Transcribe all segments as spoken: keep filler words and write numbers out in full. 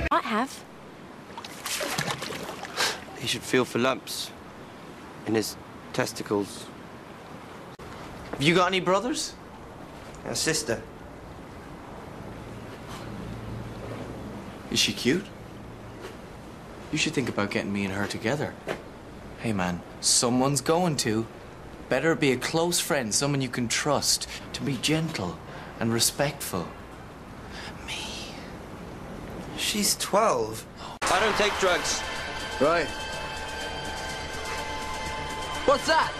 I have. He should feel for lumps in his testicles. Have you got any brothers? A sister. Is she cute? You should think about getting me and her together. Hey, man, someone's going to. Better be a close friend, someone you can trust, to be gentle and respectful. Me. She's twelve. I don't take drugs. Right. What's that?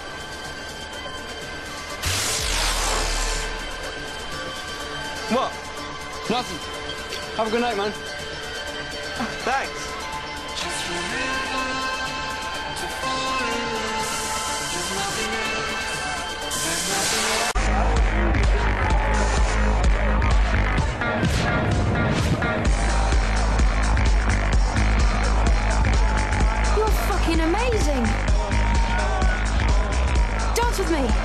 What? Nothing. Have a good night, man. Thanks. You're fucking amazing. Dance with me.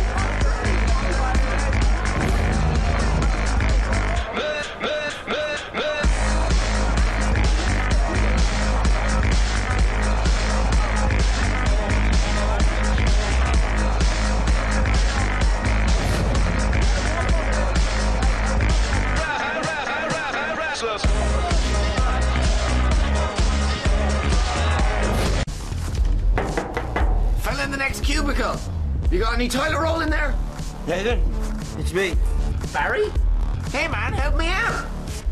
Fella in the next cubicle. You got any toilet roll in there? Nathan, it's me. Barry? Hey, man, help me out.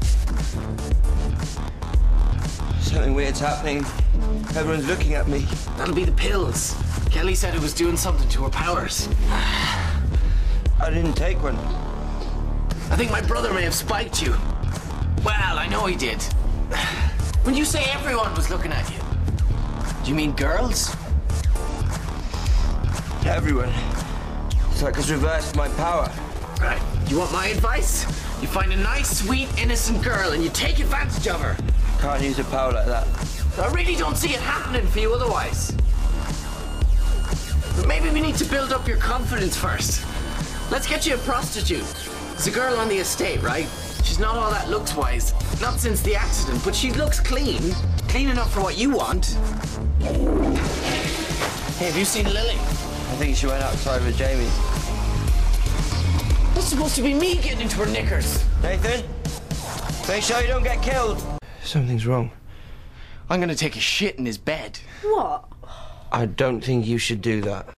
Something weird's happening. Everyone's looking at me. That'll be the pills. Kelly said it was doing something to her powers. I didn't take one. I think my brother may have spiked you. Well, I know he did. When you say everyone was looking at you, do you mean girls? Everyone. It's like it's reversed my power. Right. You want my advice? You find a nice, sweet, innocent girl and you take advantage of her. Can't use a power like that. I really don't see it happening for you otherwise. But maybe we need to build up your confidence first. Let's get you a prostitute. There's a girl on the estate, right? She's not all that looks-wise. Not since the accident, but she looks clean. Clean enough for what you want. Hey, have you seen Lily? I think she went outside with Jamie. That's supposed to be me getting into her knickers. Nathan, make sure you don't get killed. Something's wrong. I'm gonna take a shit in his bed. What? I don't think you should do that.